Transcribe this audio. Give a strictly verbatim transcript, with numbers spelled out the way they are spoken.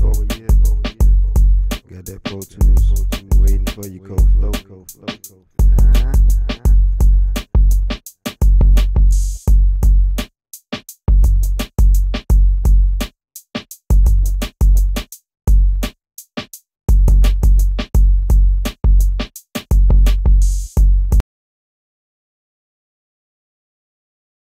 ago. Got that Pro Tools waiting for you, co flow. Uh-huh.